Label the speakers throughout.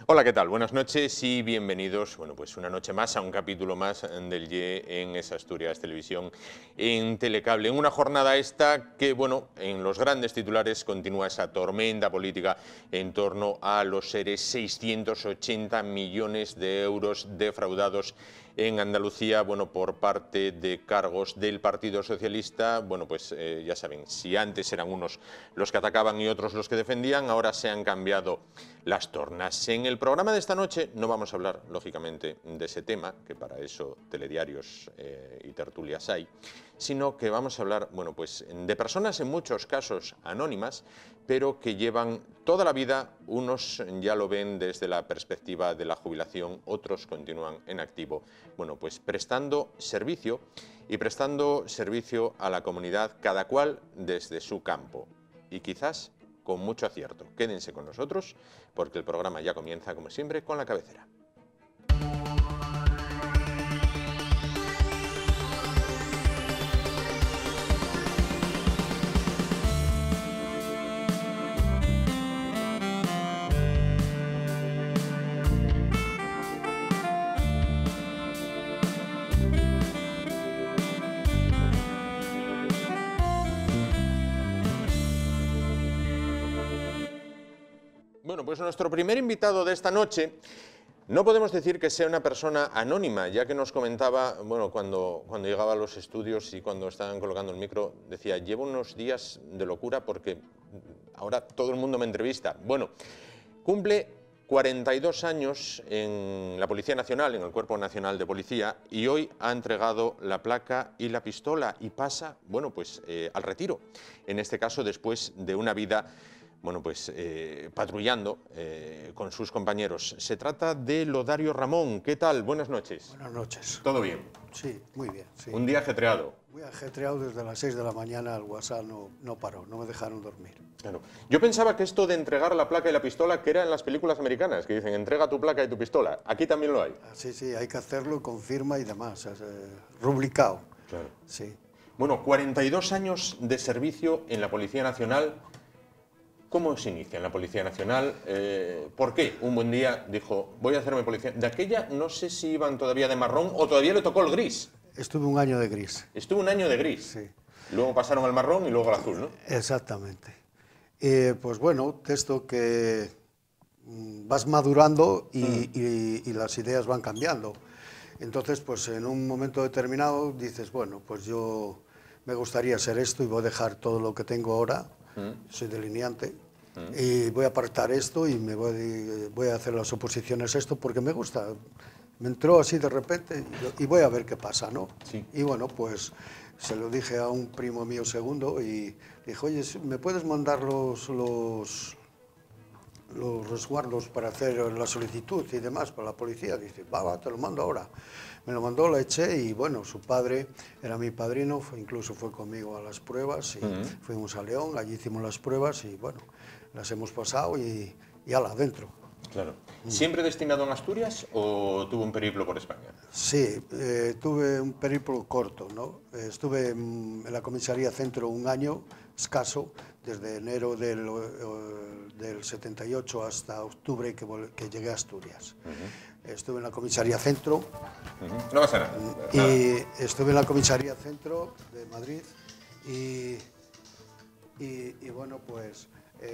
Speaker 1: Hola, ¿qué tal? Buenas noches y bienvenidos, bueno, pues una noche más a un capítulo más del YE en esa Asturias Televisión en Telecable. En una jornada esta que, bueno, en los grandes titulares continúa esa tormenta política en torno a los seres 680 millones de euros defraudados en Andalucía, bueno, por parte de cargos del Partido Socialista. Bueno, pues ya saben, si antes eran unos los que atacaban y otros los que defendían, ahora se han cambiado las tornas. En el programa de esta noche no vamos a hablar, lógicamente, de ese tema, que para eso telediarios y tertulias hay, sino que vamos a hablar, bueno, pues de personas en muchos casos anónimas, pero que llevan toda la vida. Unos ya lo ven desde la perspectiva de la jubilación, otros continúan en activo, bueno, pues prestando servicio a la comunidad, cada cual desde su campo, y quizás con mucho acierto. Quédense con nosotros porque el programa ya comienza, como siempre, con la cabecera. Bueno, pues nuestro primer invitado de esta noche, no podemos decir que sea una persona anónima, ya que nos comentaba, bueno, cuando llegaba a los estudios y cuando estaban colocando el micro, decía, llevo unos días de locura porque ahora todo el mundo me entrevista. Bueno, cumple 42 años en la Policía Nacional, en el Cuerpo Nacional de Policía, y hoy ha entregado la placa y la pistola y pasa, bueno, pues al retiro. En este caso, después de una vida, bueno, pues patrullando con sus compañeros. Se trata de Lodario Ramón. ¿Qué tal? Buenas noches.
Speaker 2: Buenas noches.
Speaker 1: ¿Todo bien?
Speaker 2: Sí, muy bien. Sí.
Speaker 1: Un día ajetreado.
Speaker 2: Muy ajetreado desde las 6 de la mañana, el WhatsApp no paró, no me dejaron dormir.
Speaker 1: Claro. Yo pensaba que esto de entregar la placa y la pistola, que era en las películas americanas, que dicen, entrega tu placa y tu pistola. Aquí también lo hay.
Speaker 2: Sí, hay que hacerlo con firma y demás, rubricado.
Speaker 1: Claro.
Speaker 2: Sí.
Speaker 1: Bueno, 42 años de servicio en la Policía Nacional. ¿Cómo se inicia en la Policía Nacional? ¿Por qué un buen día dijo, voy a hacerme policía? De aquella no sé si iban todavía de marrón o todavía le tocó el gris.
Speaker 2: Estuve un año de gris.
Speaker 1: Estuvo un año de gris.
Speaker 2: Sí.
Speaker 1: Luego pasaron al marrón y luego al azul, ¿no?
Speaker 2: Exactamente. Pues bueno, de esto que vas madurando y las ideas van cambiando. Entonces, pues en un momento determinado dices, bueno, pues yo me gustaría hacer esto y voy a dejar todo lo que tengo ahora. Soy delineante y voy a apartar esto y me voy a hacer las oposiciones a esto porque me gusta. Me entró así de repente y voy a ver qué pasa, ¿no?
Speaker 1: Sí.
Speaker 2: Y bueno, pues se lo dije a un primo mío segundo y dijo, oye, ¿me puedes mandar los resguardos para hacer la solicitud y demás para la policía? Dice, va, te lo mando ahora. Me lo mandó, lo eché y bueno, su padre era mi padrino, incluso fue conmigo a las pruebas y fuimos a León, allí hicimos las pruebas y bueno, las hemos pasado y ala, adentro.
Speaker 1: Claro. ¿Siempre destinado en Asturias o tuvo un periplo por España?
Speaker 2: Sí, tuve un periplo corto, ¿no? Estuve en la comisaría Centro un año escaso, desde enero del 78 hasta octubre que llegué a Asturias. Estuve en la comisaría Centro.
Speaker 1: No pasa nada.
Speaker 2: Y estuve en la comisaría Centro de Madrid y bueno, pues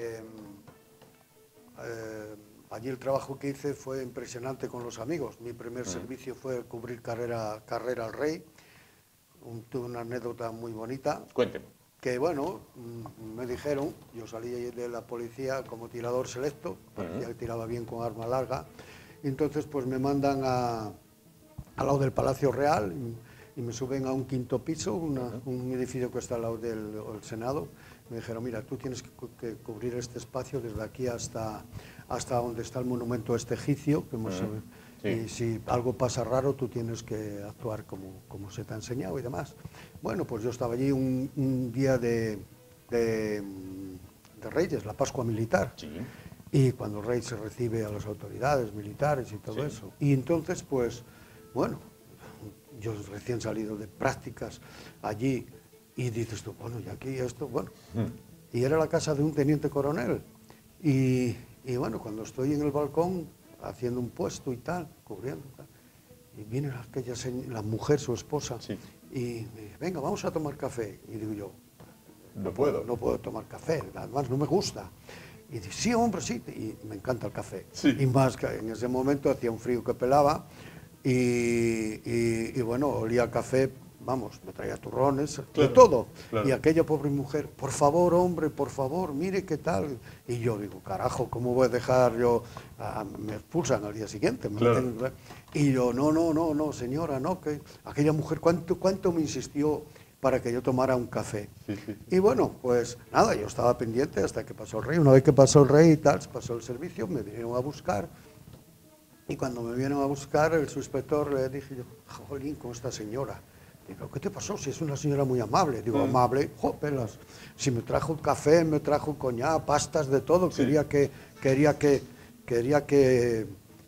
Speaker 2: allí el trabajo que hice fue impresionante con los amigos. Mi primer servicio fue cubrir carrera al Rey. Tuve una anécdota muy bonita.
Speaker 1: Cuénteme.
Speaker 2: Que bueno, me dijeron, yo salí de la policía como tirador selecto, parecía que tiraba bien con arma larga, y entonces pues me mandan al lado del Palacio Real y me suben a un quinto piso, un edificio que está al lado del Senado. Me dijeron, mira, tú tienes que cubrir este espacio desde aquí hasta donde está el monumento este egipcio, que y si algo pasa raro tú tienes que actuar como se te ha enseñado y demás. Bueno, pues yo estaba allí un día de Reyes, la Pascua Militar, y cuando el rey se recibe a las autoridades militares y todo eso. Y entonces, pues, bueno, yo recién salido de prácticas allí, y dices tú, bueno, y aquí esto, bueno. Y era la casa de un teniente coronel. Y bueno, cuando estoy en el balcón, haciendo un puesto y tal, cubriendo. Tal. Y viene la mujer, su esposa,
Speaker 1: Sí.
Speaker 2: y me dice, venga, vamos a tomar café. Y digo yo,
Speaker 1: No puedo.
Speaker 2: no puedo tomar café, además no me gusta. Y dice, sí, hombre, sí, y me encanta el café.
Speaker 1: Sí.
Speaker 2: Y más que en ese momento hacía un frío que pelaba, y bueno, olía a café, vamos, me traía turrones,
Speaker 1: Claro,
Speaker 2: de todo.
Speaker 1: claro.
Speaker 2: Y aquella pobre mujer, por favor, hombre, por favor, mire qué tal. Y yo digo, carajo, ¿cómo voy a dejar yo? Me expulsan al día siguiente.
Speaker 1: Claro.
Speaker 2: Y yo, no, señora, no, que aquella mujer, ¿cuánto me insistió para que yo tomara un café?
Speaker 1: Sí, sí.
Speaker 2: Y bueno, pues nada, yo estaba pendiente hasta que pasó el rey. Una vez que pasó el rey y tal, pasó el servicio, me vinieron a buscar. Y cuando me vinieron a buscar, el subinspector le dije yo, jolín, con esta señora. Digo, ¿qué te pasó? Si es una señora muy amable. Digo, amable, pelas. Si me trajo café, me trajo coñac, pastas, de todo.
Speaker 1: Sí.
Speaker 2: Quería que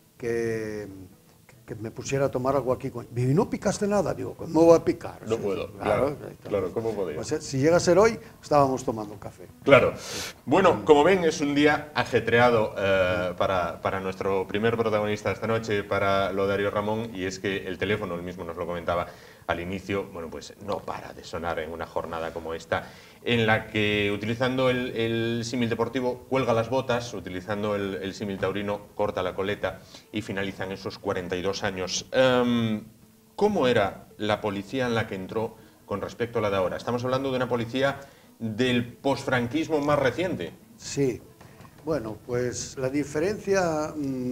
Speaker 2: me pusiera a tomar algo aquí. Y no picaste nada. Digo, ¿cómo voy a picar?
Speaker 1: No puedo, claro, ¿cómo podía?
Speaker 2: Pues, si llega a ser hoy, estábamos tomando café.
Speaker 1: Claro. Bueno, como ven, es un día ajetreado para nuestro primer protagonista esta noche, para Lodario Ramón, y es que el teléfono, él mismo nos lo comentaba al inicio, bueno, pues no para de sonar en una jornada como esta, en la que, utilizando el símil deportivo, cuelga las botas, utilizando el símil taurino, corta la coleta y finalizan esos 42 años. ¿Cómo era la policía en la que entró con respecto a la de ahora? Estamos hablando de una policía del posfranquismo más reciente.
Speaker 2: Sí, bueno, pues la diferencia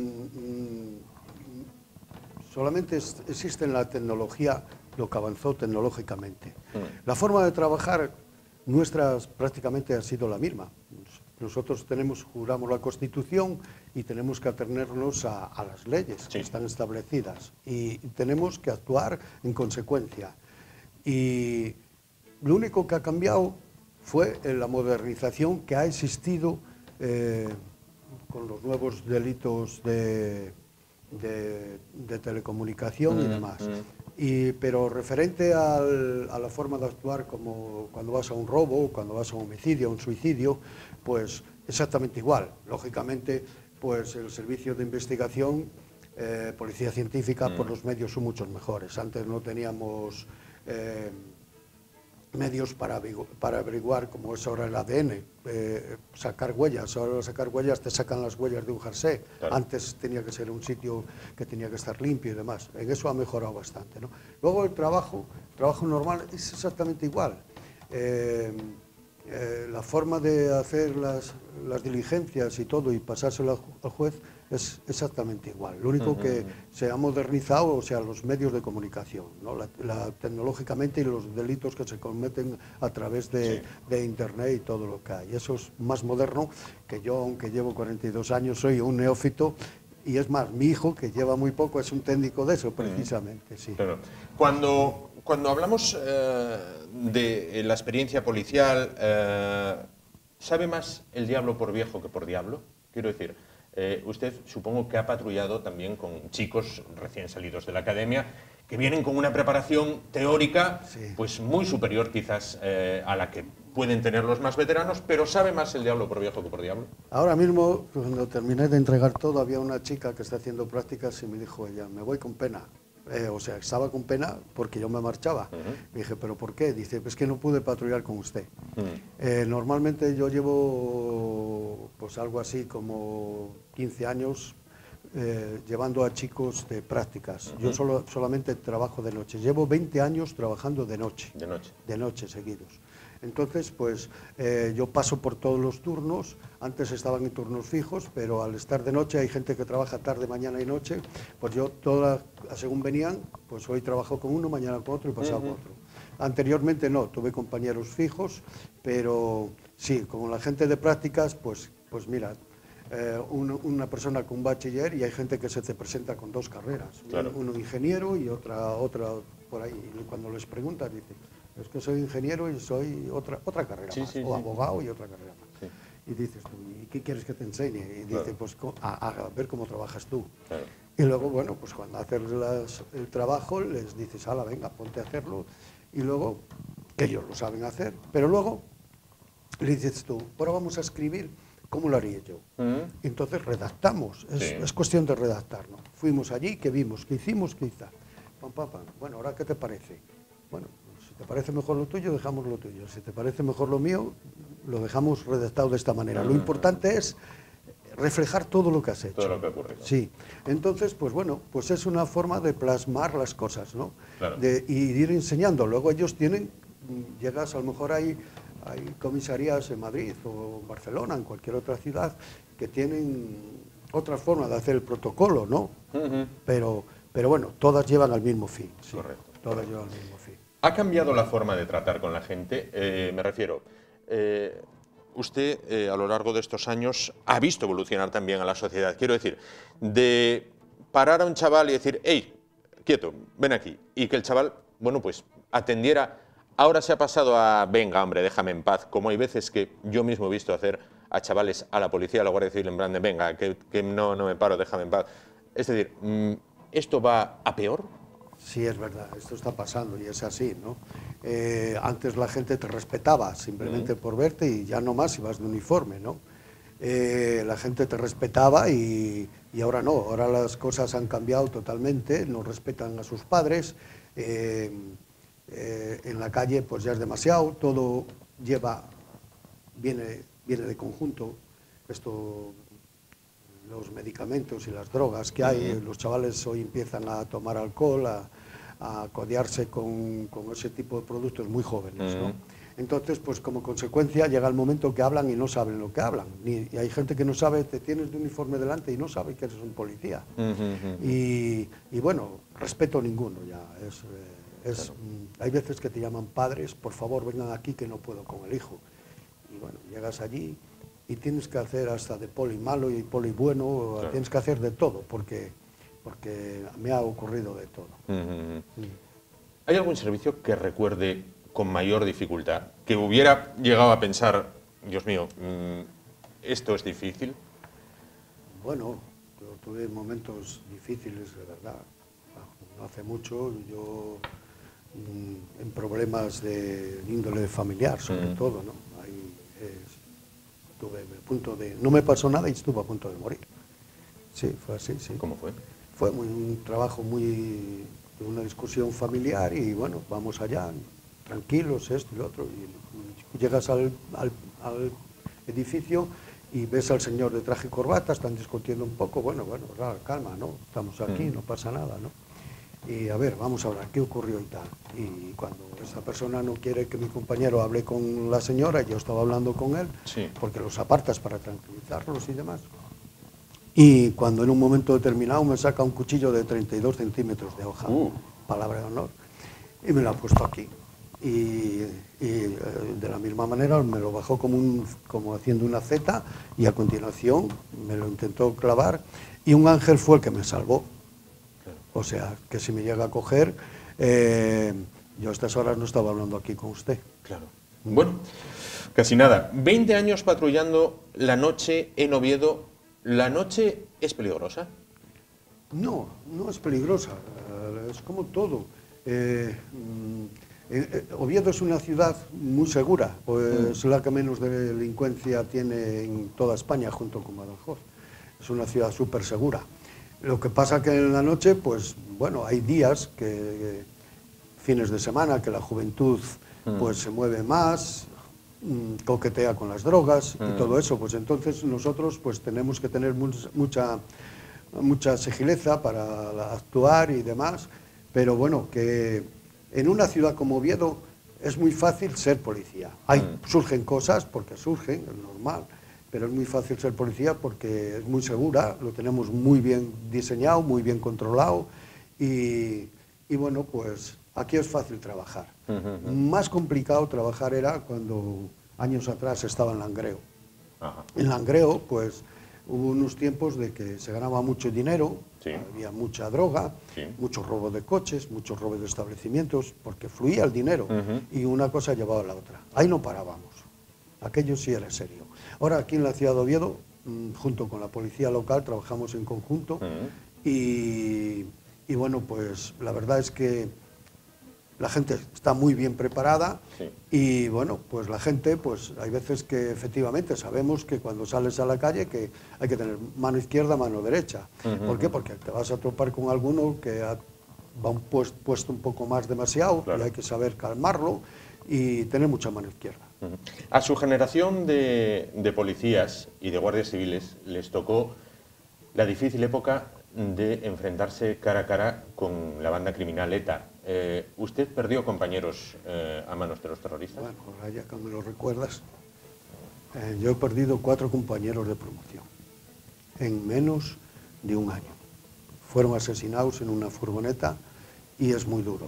Speaker 2: solamente existe en la tecnología, lo que avanzó tecnológicamente. La forma de trabajar nuestra prácticamente ha sido la misma. Nosotros juramos la Constitución y tenemos que atenernos a las leyes que están establecidas y tenemos que actuar en consecuencia. Y lo único que ha cambiado fue la modernización que ha existido con los nuevos delitos de telecomunicación y demás. Pero referente a la forma de actuar, como cuando vas a un robo, cuando vas a un homicidio, a un suicidio, pues exactamente igual. Lógicamente, pues el servicio de investigación, policía científica, pues los medios son muchos mejores. Antes no teníamos medios para averiguar, como es ahora el ADN, sacar huellas. Ahora al sacar huellas te sacan las huellas de un jersey. Claro. Antes tenía que ser un sitio que tenía que estar limpio y demás. En eso ha mejorado bastante, ¿no? Luego el trabajo normal es exactamente igual. La forma de hacer las diligencias y todo y pasárselo al juez es exactamente igual. Lo único que se ha modernizado, o sea, los medios de comunicación, ¿no? Tecnológicamente, y los delitos que se cometen a través de Internet y todo lo que hay. Eso es más moderno que yo, aunque llevo 42 años, soy un neófito. Y es más, mi hijo, que lleva muy poco, es un técnico de eso, precisamente, sí.
Speaker 1: Claro. Cuando hablamos de la experiencia policial, ¿sabe más el diablo por viejo que por diablo? Quiero decir, usted supongo que ha patrullado también con chicos recién salidos de la academia que vienen con una preparación teórica pues muy superior quizás a la que pueden tener los más veteranos, pero ¿sabe más el diablo por viejo que por diablo?
Speaker 2: Ahora mismo, cuando terminé de entregar todo, había una chica que está haciendo prácticas y me dijo ella, me voy con pena. O sea, estaba con pena porque yo me marchaba. Le dije, ¿pero por qué? Dice, es que no pude patrullar con usted. Normalmente yo llevo pues algo así como 15 años llevando a chicos de prácticas. Yo solamente trabajo de noche. Llevo 20 años trabajando de noche. De noche seguidos. Entonces, pues yo paso por todos los turnos. Antes estaban en turnos fijos, pero al estar de noche hay gente que trabaja tarde, mañana y noche. Pues yo, según venían, pues hoy trabajo con uno, mañana con otro y pasado con otro. Anteriormente no, tuve compañeros fijos, pero sí, con la gente de prácticas, pues mira, una persona con un bachiller y hay gente que se te presenta con dos carreras. Claro. Uno ingeniero y otra por ahí. Y cuando les preguntas, dicen, es que soy ingeniero y soy otra carrera más, o abogado y otra carrera más. Y dices tú, ¿y qué quieres que te enseñe? Y dice, pues a ver cómo trabajas tú. Claro. Y luego, bueno, pues cuando haces el trabajo, les dices, ala, venga, ponte a hacerlo. Y luego, que ellos lo saben hacer, pero luego le dices tú, ahora vamos a escribir ¿cómo lo haría yo? Entonces redactamos, es cuestión de redactar, ¿no? Fuimos allí, ¿qué vimos? ¿Qué hicimos? ¿Qué hizo? Pam, pam, pam. Bueno, ¿ahora qué te parece? Bueno, si te parece mejor lo tuyo, dejamos lo tuyo. Si te parece mejor lo mío, lo dejamos redactado de esta manera. Lo importante es reflejar todo lo que has hecho.
Speaker 1: Todo lo que ha ocurrido.
Speaker 2: Sí. Entonces, pues bueno, pues es una forma de plasmar las cosas, ¿no?
Speaker 1: Claro.
Speaker 2: Y ir enseñando. Luego ellos tienen, llegas, a lo mejor hay comisarías en Madrid o en Barcelona, en cualquier otra ciudad, que tienen otra forma de hacer el protocolo, ¿no? Pero bueno, todas llevan al mismo fin. Sí.
Speaker 1: Correcto.
Speaker 2: Todas llevan al mismo fin.
Speaker 1: ¿Ha cambiado la forma de tratar con la gente? Me refiero, usted a lo largo de estos años ha visto evolucionar también a la sociedad. Quiero decir, de parar a un chaval y decir, hey, quieto, ven aquí, y que el chaval, bueno, pues atendiera. Ahora se ha pasado a, venga, hombre, déjame en paz, como hay veces que yo mismo he visto hacer a chavales, a la policía, a la Guardia Civil, en plan de, venga, que no me paro, déjame en paz. Es decir, ¿esto va a peor?
Speaker 2: Sí, es verdad, esto está pasando y es así, ¿no? Antes la gente te respetaba simplemente por verte y ya no más si vas de uniforme, ¿no? La gente te respetaba y ahora no, ahora las cosas han cambiado totalmente, no respetan a sus padres, en la calle pues ya es demasiado, todo viene de conjunto, los medicamentos y las drogas que hay, los chavales hoy empiezan a tomar alcohol, a codearse con ese tipo de productos muy jóvenes, ¿no? Entonces, pues como consecuencia llega el momento que hablan y no saben lo que hablan. Y hay gente que no sabe, te tienes de uniforme delante y no sabe que eres un policía. Y bueno, respeto ninguno ya. Hay veces que te llaman padres, por favor vengan aquí que no puedo con el hijo. Y bueno, llegas allí y tienes que hacer hasta de poli malo y poli bueno, claro. Tienes que hacer de todo, porque me ha ocurrido de todo.
Speaker 1: ¿Hay algún servicio que recuerde con mayor dificultad, que hubiera llegado a pensar, Dios mío, esto es difícil?
Speaker 2: Bueno, yo tuve momentos difíciles, de verdad. No hace mucho, yo en problemas de índole familiar, sobre todo, ¿no? Ahí estuve a punto de... No me pasó nada y estuve a punto de morir. Sí, fue así, sí.
Speaker 1: ¿Cómo fue?
Speaker 2: Fue un trabajo de una discusión familiar y bueno, vamos allá, tranquilos, esto y lo otro. Y llegas al edificio y ves al señor de traje y corbata, están discutiendo un poco, bueno, calma, ¿no? Estamos aquí, no pasa nada, ¿no? Y a ver, vamos a hablar, ¿qué ocurrió y tal? Y cuando esa persona no quiere que mi compañero hable con la señora, yo estaba hablando con él,
Speaker 1: sí,
Speaker 2: porque los apartas para tranquilizarlos y demás. Y cuando en un momento determinado me saca un cuchillo de 32 centímetros de hoja, palabra de honor, y me lo ha puesto aquí. Y de la misma manera me lo bajó como haciendo una Z y a continuación me lo intentó clavar y un ángel fue el que me salvó. O sea, que si me llega a coger, yo a estas horas no estaba hablando aquí con usted.
Speaker 1: Claro. Bueno, casi nada. 20 años patrullando la noche en Oviedo. ¿La noche es peligrosa?
Speaker 2: No, no es peligrosa. Es como todo. Oviedo es una ciudad muy segura, pues la que menos delincuencia tiene en toda España junto con Badajoz. Es una ciudad súper segura. Lo que pasa que en la noche, pues bueno, hay días, fines de semana, que la juventud pues se mueve más, coquetea con las drogas y todo eso, pues entonces nosotros pues tenemos que tener mucha sigileza para actuar y demás, pero bueno, que en una ciudad como Oviedo es muy fácil ser policía. Surgen cosas, porque surgen, es normal, pero es muy fácil ser policía porque es muy segura, lo tenemos muy bien diseñado, muy bien controlado y bueno, pues aquí es fácil trabajar. Más complicado trabajar era cuando años atrás estaba en Langreo. En Langreo, pues hubo unos tiempos de que se ganaba mucho dinero, había mucha droga, mucho robo de coches, muchos robos de establecimientos, porque fluía el dinero y una cosa llevaba a la otra. Ahí no parábamos, aquello sí era serio. Ahora aquí en la ciudad de Oviedo, junto con la policía local, trabajamos en conjunto y bueno, pues la verdad es que la gente está muy bien preparada,
Speaker 1: sí.
Speaker 2: Y bueno, pues la gente, pues hay veces que efectivamente sabemos que cuando sales a la calle que hay que tener mano izquierda, mano derecha. ¿Por qué? Porque te vas a topar con alguno que va un puesto un poco más demasiado,
Speaker 1: claro,
Speaker 2: y hay que saber calmarlo y tener mucha mano izquierda.
Speaker 1: A su generación de policías y de guardias civiles les tocó la difícil época de enfrentarse cara a cara con la banda criminal ETA. ¿Usted perdió compañeros a manos de los terroristas?
Speaker 2: Bueno, ahora ya que me lo recuerdas, yo he perdido 4 compañeros de promoción en menos de un año. Fueron asesinados en una furgoneta y es muy duro.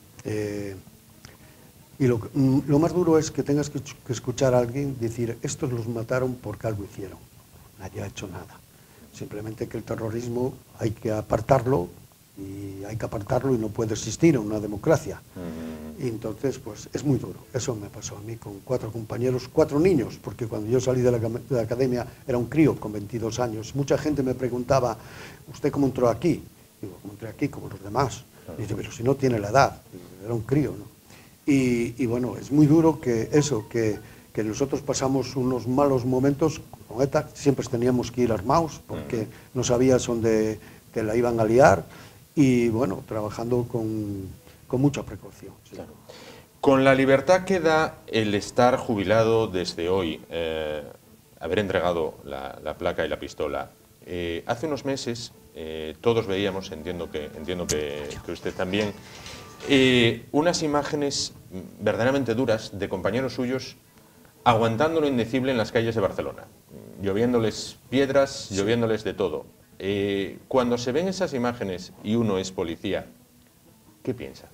Speaker 2: Y lo más duro es que tengas que escuchar a alguien decir, estos los mataron porque algo hicieron. Nadie ha hecho nada. Simplemente que el terrorismo hay que apartarlo, y no puede existir en una democracia. Y entonces, pues es muy duro. Eso me pasó a mí con 4 compañeros, 4 niños, porque cuando yo salí de la academia era un crío con 22 años. Mucha gente me preguntaba, ¿usted cómo entró aquí? Digo, ¿cómo entré aquí? Como los demás. Y dice, pero si no tiene la edad. Era un crío, ¿no? Y bueno, es muy duro que nosotros pasamos unos malos momentos con ETA, siempre teníamos que ir armados porque no sabías dónde te la iban a liar, y bueno, trabajando con mucha precaución. Sí.
Speaker 1: Claro. Con la libertad que da el estar jubilado desde hoy, haber entregado la placa y la pistola, hace unos meses todos veíamos, entiendo que usted también, unas imágenes verdaderamente duras de compañeros suyos aguantando lo indecible en las calles de Barcelona, lloviéndoles piedras, sí, lloviéndoles de todo. Cuando se ven esas imágenes y uno es policía, ¿qué piensa?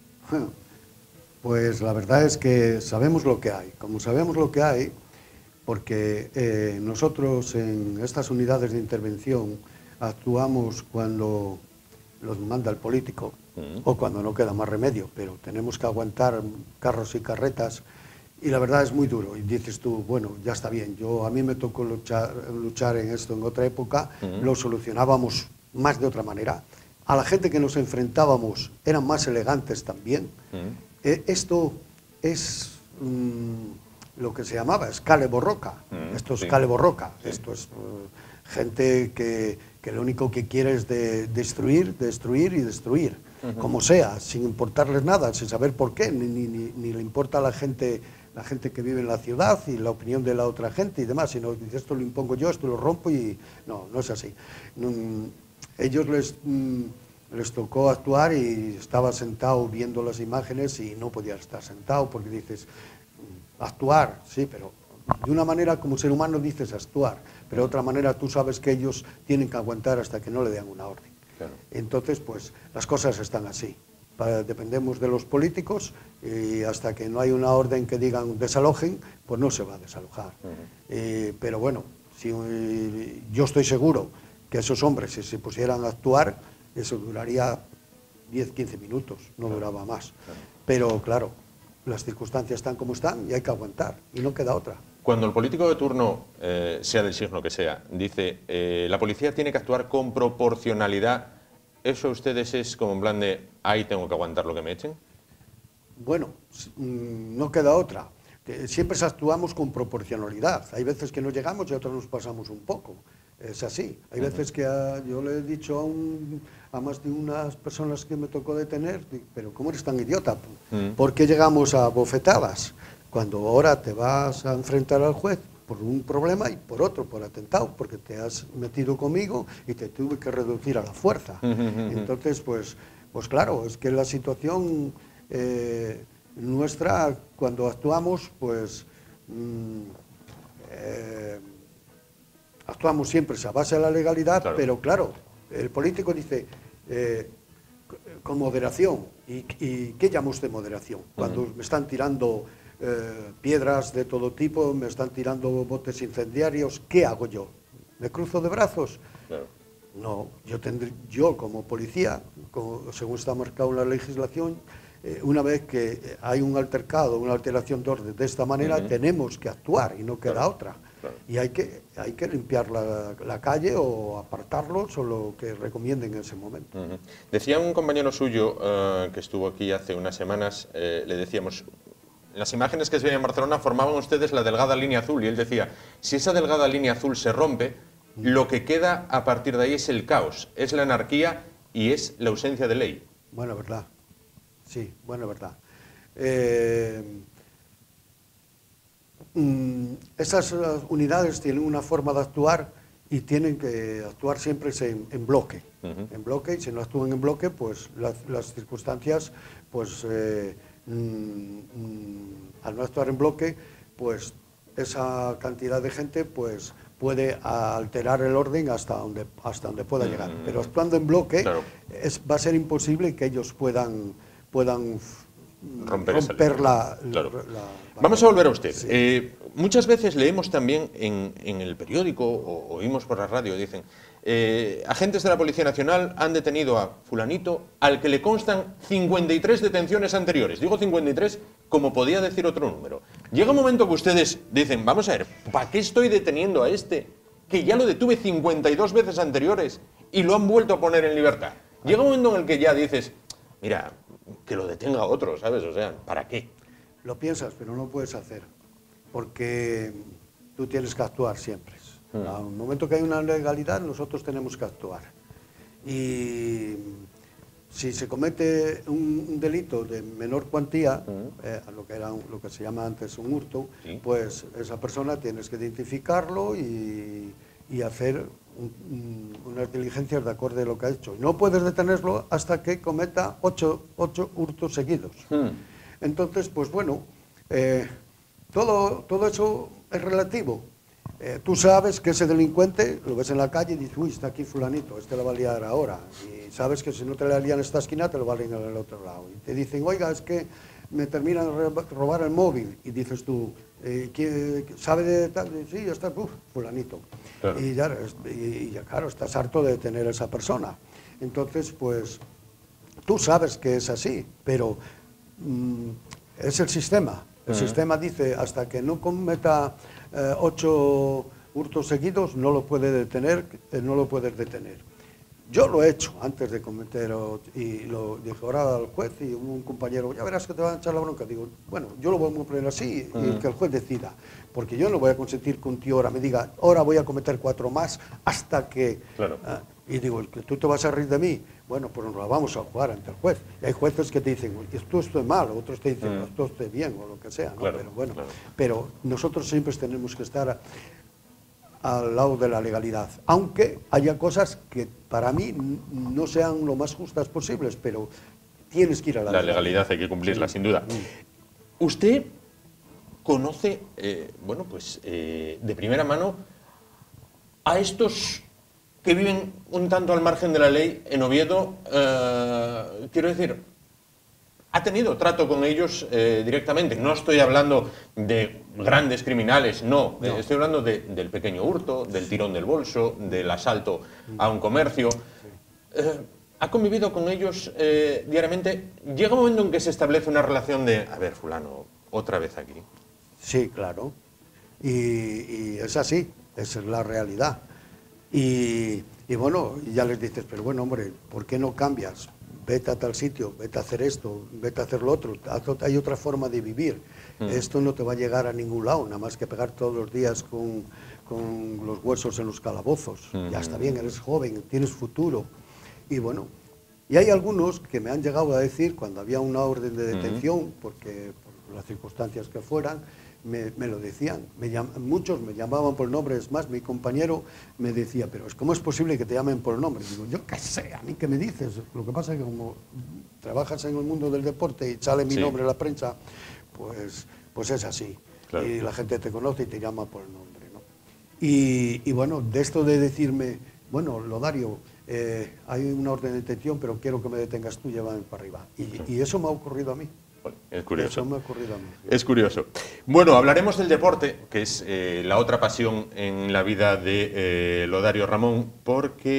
Speaker 2: Pues la verdad es que sabemos lo que hay. Como sabemos lo que hay, porque nosotros en estas unidades de intervención actuamos cuando los manda el político o cuando no queda más remedio, pero tenemos que aguantar carros y carretas. Y la verdad es muy duro. Y dices tú, bueno, ya está bien. A mí me tocó luchar en esto en otra época, lo solucionábamos más de otra manera. A la gente que nos enfrentábamos eran más elegantes también. Esto es lo que se llamaba escale borroca. Esto es
Speaker 1: sí,
Speaker 2: escale borroca.
Speaker 1: Sí.
Speaker 2: Esto es gente que lo único que quiere es destruir y destruir. Como sea, sin importarles nada, sin saber por qué, ni le importa a la gente que vive en la ciudad y la opinión de la otra gente y demás, sino que esto lo impongo yo, esto lo rompo y no es así. Ellos les tocó actuar y estaba sentado viendo las imágenes y no podía estar sentado porque dices, actuar, sí, pero de una manera como ser humano dices actuar, pero de otra manera tú sabes que ellos tienen que aguantar hasta que no le den una orden. Claro. Entonces, pues las cosas están así. Dependemos de los políticos y hasta que no hay una orden que digan desalojen, pues no se va a desalojar. Pero bueno, yo estoy seguro que esos hombres, si se pusieran a actuar, eso duraría 10-15 minutos, no duraba más. Pero claro, las circunstancias están como están y hay que aguantar, y no queda otra.
Speaker 1: Cuando el político de turno, sea del signo que sea, dice la policía tiene que actuar con proporcionalidad, ¿eso a ustedes es como en plan de ahí tengo que aguantar lo que me echen?
Speaker 2: Bueno, no queda otra. Siempre actuamos con proporcionalidad. Hay veces que no llegamos y otras nos pasamos un poco. Es así. Hay veces que yo le he dicho a más de unas personas que me tocó detener, pero ¿cómo eres tan idiota? ¿Por qué llegamos a bofetadas? Cuando ahora te vas a enfrentar al juez por un problema y por otro, por atentado, porque te has metido conmigo y te tuve que reducir a la fuerza. Entonces, pues claro, es que la situación nuestra, cuando actuamos, pues actuamos siempre a base de la legalidad, claro. Pero claro, el político dice con moderación. ¿Y qué llama usted moderación? Cuando me están tirando piedras de todo tipo, me están tirando botes incendiarios, ¿qué hago yo? ¿Me cruzo de brazos? Claro. No, yo como policía, según está marcado en la legislación, una vez que hay un altercado, una alteración de orden de esta manera, tenemos que actuar y no queda otra.
Speaker 1: Claro.
Speaker 2: Y hay que limpiar la calle o apartarlos o lo que recomienden en ese momento.
Speaker 1: Decía un compañero suyo que estuvo aquí hace unas semanas, le decíamos, las imágenes que se ven en Barcelona formaban ustedes la delgada línea azul, y él decía, si esa delgada línea azul se rompe, lo que queda a partir de ahí es el caos, es la anarquía y es la ausencia de ley.
Speaker 2: Buena verdad, sí, buena verdad. Esas unidades tienen una forma de actuar y tienen que actuar siempre en bloque. En bloque, y si no actúan en bloque, pues las circunstancias, pues al no actuar en bloque, pues esa cantidad de gente pues puede alterar el orden hasta donde pueda llegar. Pero actuando en bloque,
Speaker 1: claro,
Speaker 2: va a ser imposible que ellos puedan
Speaker 1: romper
Speaker 2: la...
Speaker 1: Vamos a volver a usted.
Speaker 2: Sí.
Speaker 1: Muchas veces leemos también en el periódico o oímos por la radio, dicen, agentes de la Policía Nacional han detenido a fulanito al que le constan 53 detenciones anteriores. Digo 53 como podía decir otro número. Llega un momento que ustedes dicen, vamos a ver, ¿para qué estoy deteniendo a este que ya lo detuve 52 veces anteriores y lo han vuelto a poner en libertad? Llega un momento en el que ya dices, mira, que lo detenga otro, ¿sabes? O sea, ¿para qué?
Speaker 2: Lo piensas, pero no puedes hacer, porque tú tienes que actuar siempre. Al momento que hay una legalidad, nosotros tenemos que actuar. Y si se comete un delito de menor cuantía, lo que se llama antes un hurto,
Speaker 1: ¿sí?
Speaker 2: Pues esa persona tienes que identificarlo y hacer unas diligencias de acuerdo a lo que ha hecho. No puedes detenerlo hasta que cometa 8 hurtos seguidos. Entonces, pues bueno, todo eso es relativo. Tú sabes que ese delincuente, lo ves en la calle y dices, uy, está aquí fulanito, este lo va a liar ahora. Y sabes que si no te la lían en esta esquina, te lo va a liar en el otro lado. Y te dicen, oiga, es que me terminan de robar el móvil. Y dices tú, ¿sabe de tal? Y, sí, ya está, fulanito. Claro. Y ya, claro, estás harto de tener a esa persona. Entonces, pues, tú sabes que es así, pero es el sistema. El sistema dice, hasta que no cometa 8 hurtos seguidos, no lo puedes detener. Yo lo he hecho antes de cometer, y lo dije ahora al juez, y un compañero, ya verás que te van a echar la bronca. Digo, bueno, yo lo voy a poner así, y que el juez decida, porque yo no voy a consentir que un tío ahora me diga, ahora voy a cometer 4 más, hasta que... Claro. Y digo, que tú te vas a reír de mí. Bueno, pues nos la vamos a jugar ante el juez. Y hay jueces que te dicen, esto es mal, otros te dicen, esto es bien, o lo que sea, ¿no? Claro, pero bueno, claro. Pero nosotros siempre tenemos que estar al lado de la legalidad, aunque haya cosas que para mí no sean lo más justas posibles, pero tienes que ir a la legalidad.
Speaker 1: La legalidad hay que cumplirla, sí, sin duda. Usted conoce, bueno, pues de primera mano a estos que viven un tanto al margen de la ley en Oviedo. Quiero decir, ha tenido trato con ellos directamente. No estoy hablando de grandes criminales, no. Estoy hablando del pequeño hurto, del tirón del bolso, del asalto a un comercio. ¿Ha convivido con ellos diariamente? ¿Llega un momento en que se establece una relación de, a ver, fulano, otra vez aquí?
Speaker 2: Sí, claro. Y es así, esa es la realidad. Y bueno, ya les dices, pero bueno, hombre, ¿por qué no cambias? Vete a tal sitio, vete a hacer esto, vete a hacer lo otro. Hay otra forma de vivir. Esto no te va a llegar a ningún lado, nada más que pegar todos los días con los huesos en los calabozos. Ya está bien, eres joven, tienes futuro. Y bueno, y hay algunos que me han llegado a decir, cuando había una orden de detención, porque por las circunstancias que fueran, me lo decían. Muchos me llamaban por nombre. Es más, mi compañero me decía, pero ¿cómo es posible que te llamen por nombre? Digo, yo qué sé, ¿a mí qué me dices? Lo que pasa es que como trabajas en el mundo del deporte y sale mi nombre en la prensa, pues es así. Claro. Y la gente te conoce y te llama por el nombre, ¿no? Y bueno, de esto de decirme, bueno, Lodario, hay una orden de detención, pero quiero que me detengas tú, llévame para arriba. Y eso me ha ocurrido a mí.
Speaker 1: Bueno, es curioso.
Speaker 2: Eso me ha ocurrido a mí.
Speaker 1: Es curioso. Bueno, hablaremos del deporte, que es la otra pasión en la vida de Lodario Ramón,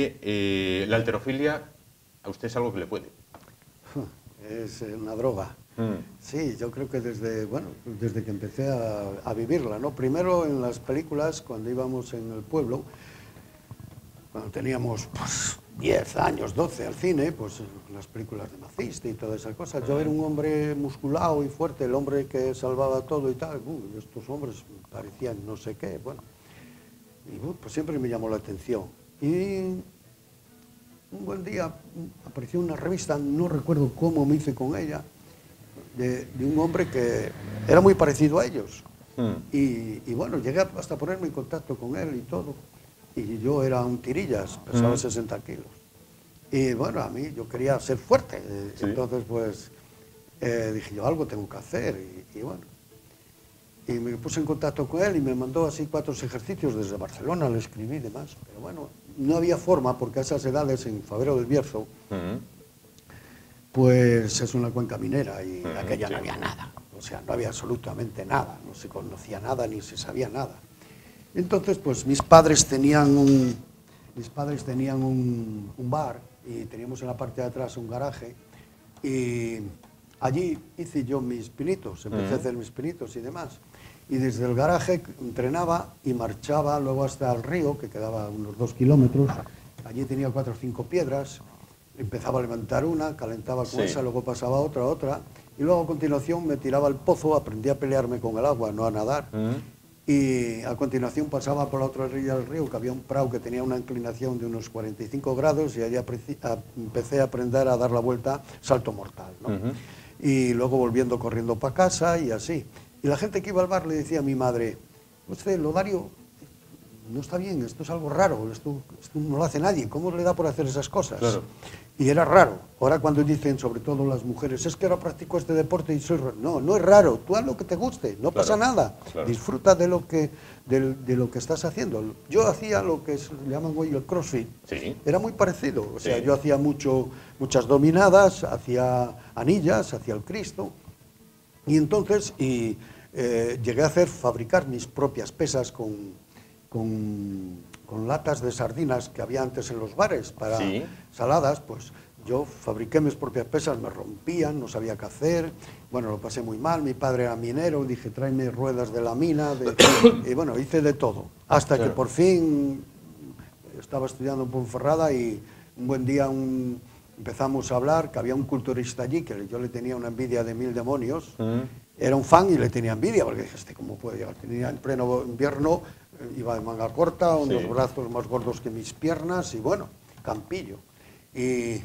Speaker 1: porque la halterofilia a usted es algo que le puede.
Speaker 2: Es una droga. Sí, yo creo que desde, bueno, desde que empecé a vivirla, ¿no? Primero en las películas, cuando íbamos en el pueblo, cuando teníamos pues, 10 años, 12 al cine, pues las películas de Maciste y todas esas cosas. Yo era un hombre musculado y fuerte, el hombre que salvaba todo y tal. Estos hombres parecían no sé qué, bueno. Y pues siempre me llamó la atención. Y un buen día apareció una revista, no recuerdo cómo me hice con ella, de un hombre que era muy parecido a ellos. Y bueno, llegué hasta ponerme en contacto con él y todo. Y yo era un tirillas, pesaba 60 kilos. Y bueno, a mí yo quería ser fuerte. Sí. Entonces pues dije yo, algo tengo que hacer. Y bueno, y me puse en contacto con él y me mandó así 4 ejercicios desde Barcelona, le escribí y demás. Pero bueno, no había forma porque a esas edades en Fabero del Bierzo, pues es una cuenca minera y aquella no había nada. O sea, no había absolutamente nada, no se conocía nada ni se sabía nada. Entonces, pues mis padres tenían un bar y teníamos en la parte de atrás un garaje y allí hice yo mis pinitos, empecé a hacer mis pinitos y demás. Y desde el garaje entrenaba y marchaba luego hasta el río, que quedaba unos 2 kilómetros. Allí tenía 4 o 5 piedras, empezaba a levantar una, calentaba con esa, luego pasaba otra, y luego a continuación me tiraba al pozo, aprendí a pelearme con el agua, no a nadar. Y a continuación pasaba por la otra orilla del río, que había un prado que tenía una inclinación de unos 45 grados, y allí empecé a aprender a dar la vuelta salto mortal, ¿no? Y luego volviendo corriendo para casa y así. Y la gente que iba al bar le decía a mi madre, usted, Lodario, no está bien, esto es algo raro, esto no lo hace nadie, ¿cómo le da por hacer esas cosas? Claro. Y era raro. Ahora cuando dicen, sobre todo las mujeres, es que ahora practico este deporte y soy raro. No, no es raro, tú haz lo que te guste, no pasa nada. Disfruta de lo que estás haciendo. Yo hacía lo que le llaman hoy el crossfit. Sí. Era muy parecido, o sea, yo hacía muchas dominadas, hacía anillas, hacía el Cristo. Y entonces llegué a fabricar mis propias pesas con latas de sardinas que había antes en los bares para saladas. Pues yo fabriqué mis propias pesas, me rompían, no sabía qué hacer, bueno, lo pasé muy mal. Mi padre era minero, dije, tráeme ruedas de la mina, y bueno, hice de todo, hasta que por fin estaba estudiando en Ponferrada y un buen día empezamos a hablar, que había un culturista allí, que yo le tenía una envidia de 1000 demonios, era un fan y le tenía envidia, porque dije, ¿cómo puede llegar? Tenía en pleno invierno, iba de manga corta, unos brazos más gordos que mis piernas y bueno, campillo. Y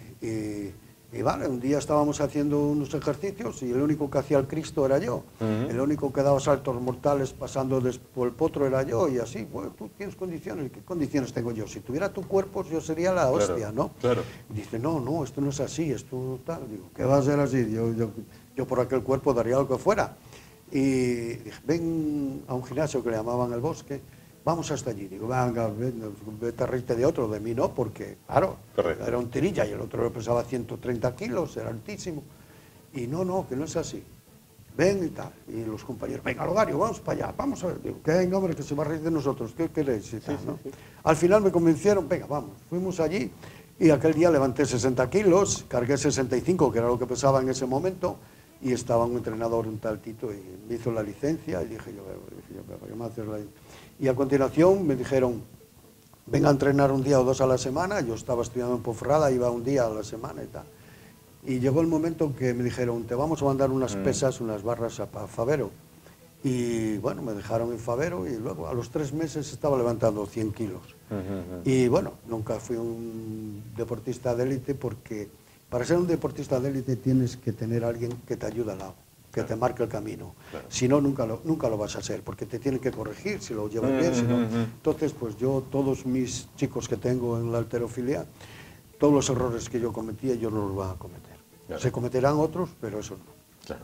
Speaker 2: vale, un día estábamos haciendo unos ejercicios y el único que hacía el Cristo era yo. El único que daba saltos mortales pasando por el potro era yo y así, bueno, tú tienes condiciones, ¿qué condiciones tengo yo? Si tuviera tu cuerpo yo sería la hostia, ¿no? Claro. Y dice, no, esto no es así, esto tal. Digo, ¿qué va a ser así? Yo por aquel cuerpo daría lo que fuera. Y dije, ven a un gimnasio que le llamaban El Bosque, vamos hasta allí. Digo, venga, vete a reírte de otro, de mí no, porque, claro, era un tirilla y el otro pesaba 130 kilos, era altísimo. Y no, que no es así. Ven y tal. Y los compañeros, venga, Lodario, vamos para allá, vamos a ver. Digo, que venga, hombre, que se va a reír de nosotros, ¿qué queréis? Y tal, ¿no? Al final me convencieron, venga, vamos. Fuimos allí y aquel día levanté 60 kilos, cargué 65, que era lo que pesaba en ese momento, y estaba un entrenador, un tal Tito, y me hizo la licencia, y dije yo, ¿qué me haces la licencia? Y a continuación me dijeron, venga a entrenar un día o 2 a la semana. Yo estaba estudiando en Ponferrada, iba un día a la semana y tal. Y llegó el momento en que me dijeron, te vamos a mandar unas pesas, unas barras para Fabero. Y bueno, me dejaron en Fabero y luego a los 3 meses estaba levantando 100 kilos. Y bueno, nunca fui un deportista de élite porque para ser un deportista de élite tienes que tener a alguien que te ayude al lado, que te marque el camino. Si no, nunca lo vas a hacer, porque te tienen que corregir si lo llevas bien. Si no. Entonces, pues yo, todos mis chicos que tengo en la halterofilia, todos los errores que yo cometí, ellos no los van a cometer. Se cometerán otros, pero eso no.
Speaker 1: Claro.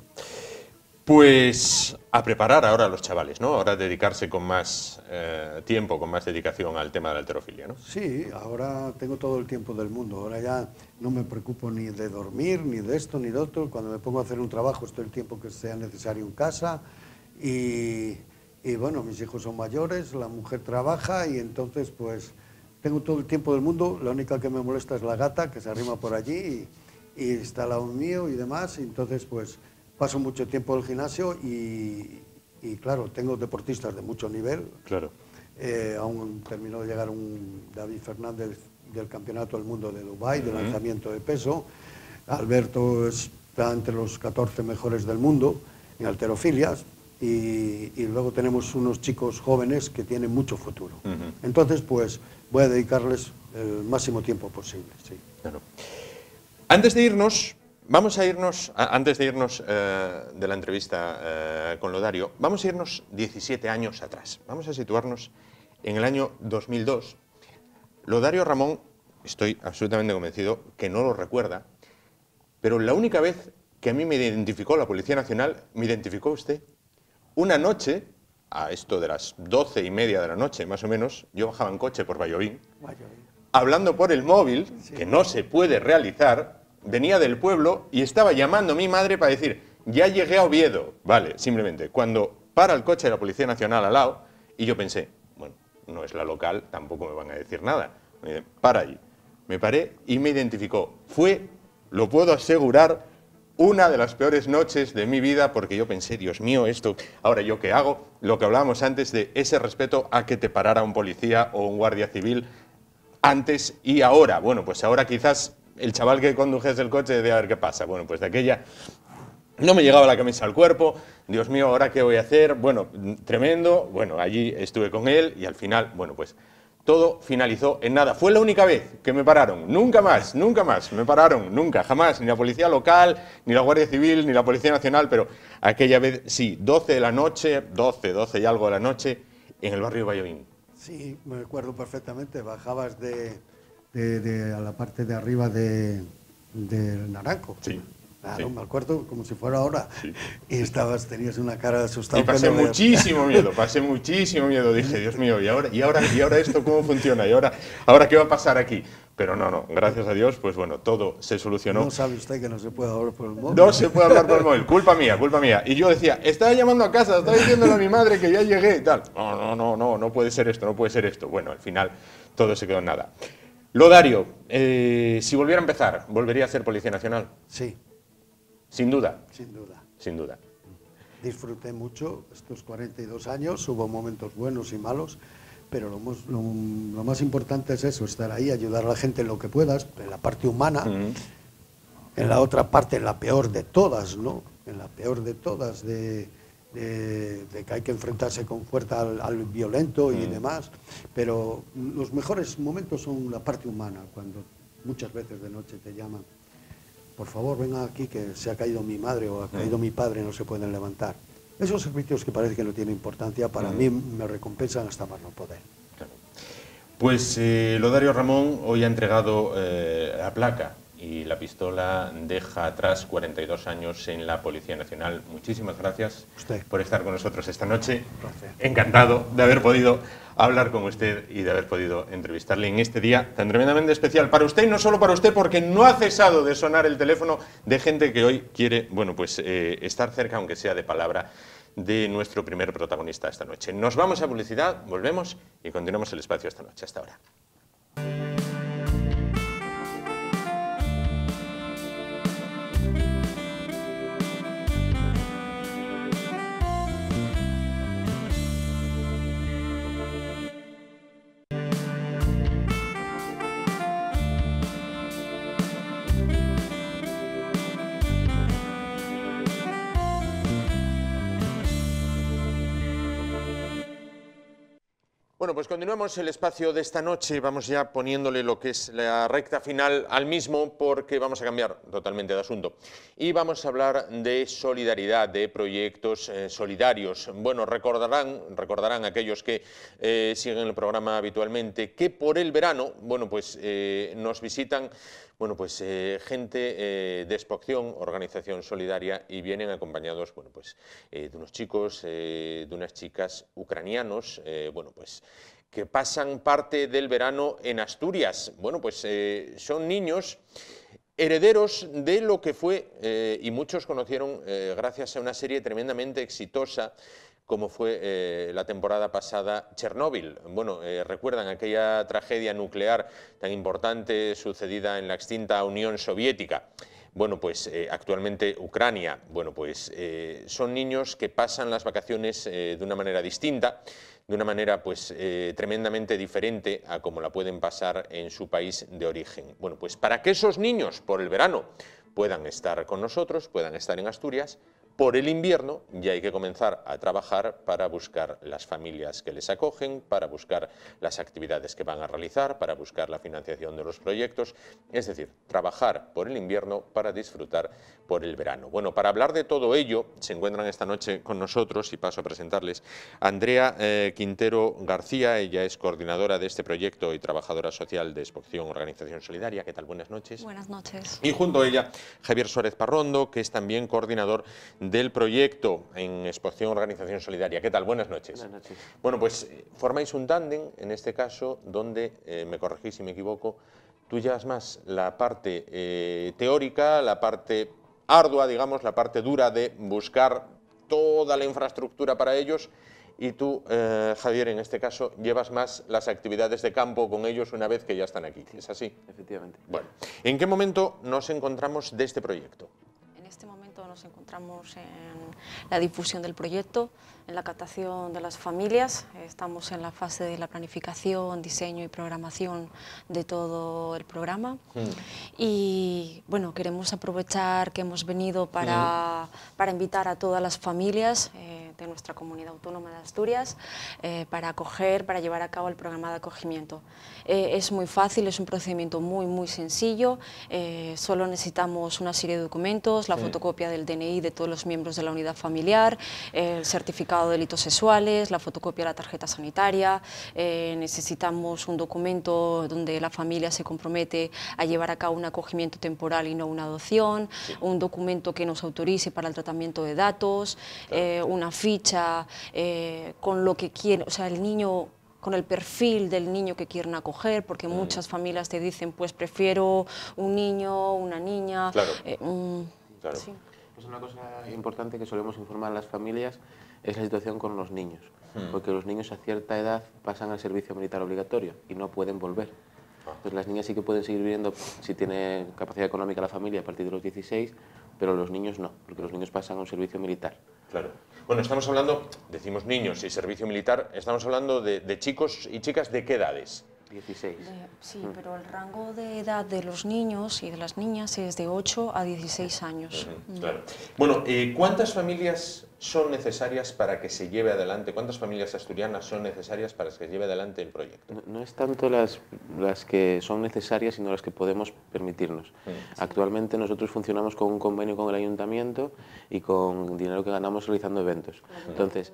Speaker 1: Pues a preparar ahora a los chavales, ¿no? Ahora dedicarse con más tiempo, con más dedicación al tema de la halterofilia, ¿no?
Speaker 2: Sí, ahora tengo todo el tiempo del mundo. Ahora ya no me preocupo ni de dormir, ni de esto, ni de otro. Cuando me pongo a hacer un trabajo, estoy el tiempo que sea necesario en casa. Y bueno, mis hijos son mayores, la mujer trabaja y entonces pues tengo todo el tiempo del mundo. La única que me molesta es la gata, que se arrima por allí y está al lado mío y demás. Y entonces pues paso mucho tiempo en el gimnasio y claro, tengo deportistas de mucho nivel.
Speaker 1: Claro.
Speaker 2: Aún terminó de llegar un David Fernández del Campeonato del Mundo de Dubái, de lanzamiento de peso. Alberto está entre los 14 mejores del mundo en halterofilias. Y luego tenemos unos chicos jóvenes que tienen mucho futuro. Entonces, pues, voy a dedicarles el máximo tiempo posible. Sí.
Speaker 1: Claro. Antes de irnos, antes de irnos de la entrevista con Lodario, vamos a irnos 17 años atrás. Vamos a situarnos en el año 2002. Lodario Ramón, estoy absolutamente convencido que no lo recuerda, pero la única vez que a mí me identificó la Policía Nacional, me identificó usted. Una noche, a esto de las 12:30 de la noche, más o menos, yo bajaba en coche por Vallovín, hablando por el móvil, que no se puede realizar, venía del pueblo y estaba llamando a mi madre para decir, ya llegué a Oviedo. Vale, simplemente, cuando para el coche de la Policía Nacional al lado, y yo pensé, bueno, no es la local, tampoco me van a decir nada. Me dicen, para ahí. Me paré y me identificó. Fue, lo puedo asegurar, una de las peores noches de mi vida, porque yo pensé, Dios mío, esto, ahora yo qué hago, lo que hablábamos antes de ese respeto a que te parara un policía o un guardia civil antes y ahora. Bueno, pues ahora quizás el chaval que condujese el coche de a ver qué pasa. Bueno, pues de aquella no me llegaba la camisa al cuerpo, Dios mío, ¿ahora qué voy a hacer? Bueno, tremendo, bueno, allí estuve con él y al final, bueno, pues todo finalizó en nada. Fue la única vez que me pararon, nunca más me pararon, nunca, jamás, ni la policía local, ni la Guardia Civil, ni la Policía Nacional, pero aquella vez sí, 12 de la noche, 12 y algo de la noche, en el barrio de Vallovín.
Speaker 2: Sí, me acuerdo perfectamente, bajabas a la parte de arriba del Naranco.
Speaker 1: Sí.
Speaker 2: Claro,
Speaker 1: sí.
Speaker 2: me acuerdo como si fuera ahora.
Speaker 1: Sí.
Speaker 2: Y tenías una cara de asustado.
Speaker 1: Y pasé muchísimo miedo. Dije, Dios mío, ¿y ahora esto cómo funciona? ¿Y ahora qué va a pasar aquí? Pero no, gracias a Dios, pues bueno, todo se solucionó.
Speaker 2: ¿No sabe usted que no se puede hablar por el móvil?
Speaker 1: No se puede hablar por el móvil, culpa mía. Y yo decía, estaba llamando a casa, estaba diciéndole a mi madre que ya llegué y tal. No puede ser esto. Bueno, al final todo se quedó en nada. Lodario, si volviera a empezar, ¿volvería a ser Policía Nacional?
Speaker 2: Sí.
Speaker 1: Sin duda.
Speaker 2: Sin duda. Disfruté mucho estos 42 años, hubo momentos buenos y malos, pero lo más importante es eso, estar ahí, ayudar a la gente en lo que puedas, en la parte humana, en la otra parte, en la peor de todas, ¿no? En la peor de todas, de que hay que enfrentarse con fuerza al violento y demás, pero los mejores momentos son la parte humana, cuando muchas veces de noche te llaman, por favor, venga aquí que se ha caído mi madre o ha caído mi padre, no se pueden levantar. Esos servicios que parece que no tienen importancia, para mí me recompensan hasta más no poder.
Speaker 1: Claro. Pues Lodario Ramón hoy ha entregado la placa y la pistola deja atrás 42 años en la Policía Nacional. Muchísimas gracias por estar con nosotros esta noche. Encantado de haber podido hablar con usted y de haber podido entrevistarle en este día tan tremendamente especial para usted, y no solo para usted, porque no ha cesado de sonar el teléfono de gente que hoy quiere, bueno, pues estar cerca, aunque sea de palabra, de nuestro primer protagonista esta noche. Nos vamos a publicidad, volvemos y continuamos el espacio esta noche. Hasta ahora. Bueno, pues continuamos el espacio de esta noche, vamos ya poniéndole lo que es la recta final al mismo, porque vamos a cambiar totalmente de asunto. Y vamos a hablar de solidaridad, de proyectos solidarios. Bueno, recordarán aquellos que siguen el programa habitualmente que por el verano, bueno, pues nos visitan, bueno, pues gente de Expocción, organización solidaria, y vienen acompañados, bueno, pues de unos chicos, de unas chicas ucranianos, bueno, pues que pasan parte del verano en Asturias. Bueno, pues son niños herederos de lo que fue, y muchos conocieron gracias a una serie tremendamente exitosa, como fue la temporada pasada, Chernóbil. Bueno, recuerdan aquella tragedia nuclear tan importante sucedida en la extinta Unión Soviética. bueno, pues actualmente Ucrania, bueno, pues son niños que pasan las vacaciones de una manera distinta, de una manera pues tremendamente diferente a como la pueden pasar en su país de origen. Bueno, pues para que esos niños por el verano puedan estar con nosotros, puedan estar en Asturias, por el invierno ya hay que comenzar a trabajar para buscar las familias que les acogen, para buscar las actividades que van a realizar, para buscar la financiación de los proyectos, es decir, trabajar por el invierno para disfrutar por el verano. Bueno, para hablar de todo ello se encuentran esta noche con nosotros, y paso a presentarles, Andrea Quintero García. Ella es coordinadora de este proyecto y trabajadora social de Expoacción Organización Solidaria. ¿Qué tal? Buenas noches.
Speaker 3: Buenas noches.
Speaker 1: Y junto a ella, Javier Suárez Parrondo, que es también coordinador del proyecto en Expoacción Organización Solidaria. ¿Qué tal? Buenas noches.
Speaker 4: Buenas noches.
Speaker 1: Bueno, pues formáis un tándem, en este caso, donde, me corregís si me equivoco, tú llevas más la parte teórica, la parte ardua, digamos, la parte dura de buscar toda la infraestructura para ellos, y tú, Javier, en este caso, llevas más las actividades de campo con ellos una vez que ya están aquí. ¿Es así?
Speaker 4: Efectivamente.
Speaker 1: Bueno, ¿en qué momento nos encontramos de este proyecto?
Speaker 3: En este momento nos encontramos en la difusión del proyecto, en la captación de las familias. Estamos en la fase de la planificación, diseño y programación de todo el programa. Y bueno, queremos aprovechar que hemos venido para invitar a todas las familias de nuestra comunidad autónoma de Asturias para acoger, para llevar a cabo el programa de acogimiento. Es muy fácil, es un procedimiento muy sencillo. Solo necesitamos una serie de documentos, la fotocopia del DNI de todos los miembros de la unidad familiar, el certificado de delitos sexuales, la fotocopia de la tarjeta sanitaria. Necesitamos un documento donde la familia se compromete a llevar a cabo un acogimiento temporal y no una adopción, un documento que nos autorice para el tratamiento de datos, una ficha con lo que quiere, o sea, el niño, con el perfil del niño que quieren acoger, porque muchas familias te dicen, pues prefiero un niño, una niña.
Speaker 1: Claro.
Speaker 4: Claro.
Speaker 3: Sí.
Speaker 4: Pues una cosa importante que solemos informar a las familias es la situación con los niños, porque los niños a cierta edad pasan al servicio militar obligatorio y no pueden volver. Pues las niñas sí que pueden seguir viviendo si tiene capacidad económica la familia a partir de los 16, pero los niños no, porque los niños pasan a un servicio militar.
Speaker 1: Claro. Bueno, estamos hablando, decimos niños y servicio militar, estamos hablando de chicos y chicas ¿de qué edades?
Speaker 4: 16.
Speaker 3: Sí, pero el rango de edad de los niños y de las niñas es de 8 a 16 años.
Speaker 1: Claro. Bueno, ¿cuántas familias son necesarias para que se lleve adelante, cuántas familias asturianas son necesarias para que se lleve adelante el proyecto?
Speaker 4: No es tanto las que son necesarias, sino las que podemos permitirnos. Actualmente nosotros funcionamos con un convenio con el ayuntamiento y con dinero que ganamos realizando eventos. Entonces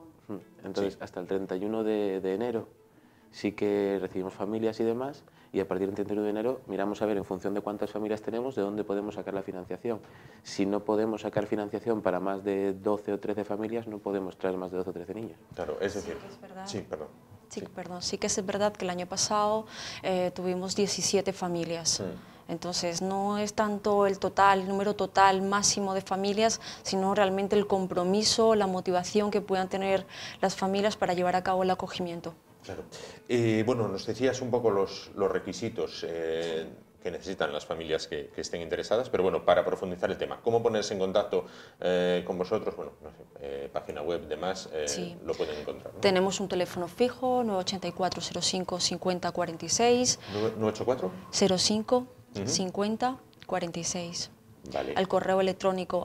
Speaker 4: hasta el 31 de enero sí que recibimos familias y demás, y a partir del 31 de enero miramos a ver en función de cuántas familias tenemos, de dónde podemos sacar la financiación. Si no podemos sacar financiación para más de 12 o 13 familias, no podemos traer más de 12 o 13 niños.
Speaker 1: Claro, es decir,
Speaker 3: Sí, es verdad.
Speaker 1: sí, perdón.
Speaker 3: Sí que es verdad que el año pasado tuvimos 17 familias. Entonces no es tanto el número total máximo de familias, sino realmente el compromiso, la motivación que puedan tener las familias para llevar a cabo el acogimiento.
Speaker 1: Claro. Bueno, nos decías un poco los requisitos que necesitan las familias que estén interesadas, pero bueno, para profundizar el tema, ¿cómo ponerse en contacto con vosotros? Bueno, no sé, página web, demás,
Speaker 3: Sí.
Speaker 1: lo pueden encontrar, ¿no?
Speaker 3: Tenemos un teléfono fijo, 984 05 50 46.
Speaker 1: ¿984?
Speaker 3: 05 50 46.
Speaker 1: Vale.
Speaker 3: Al correo electrónico